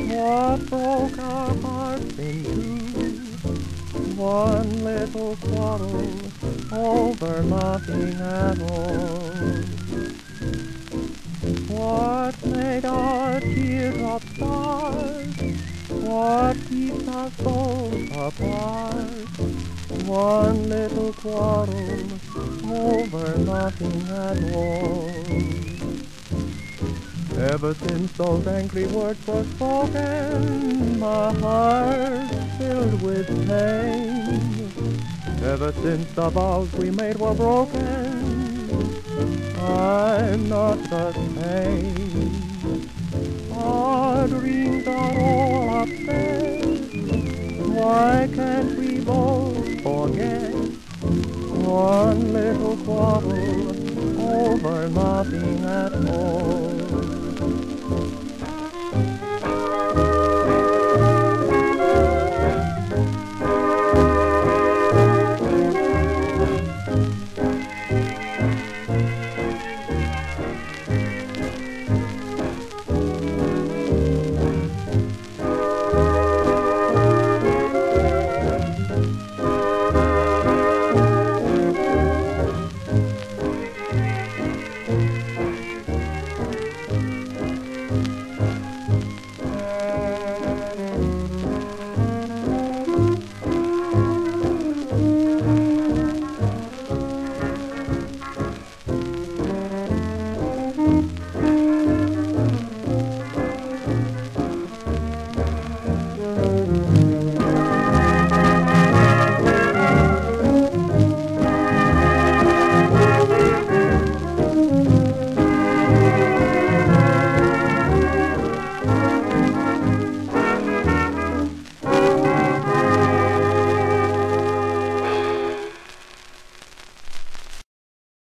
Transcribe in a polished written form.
What broke our hearts in two? One little quarrel over nothing at all. What made our teardrops start? What keeps us both apart? One little quarrel over nothing at all. Ever since those angry words were spoken, my heart's filled with pain. Ever since the vows we made were broken, I'm not the same. Our dreams are all upset. Why can't we both forget? One little quarrel over nothing at all.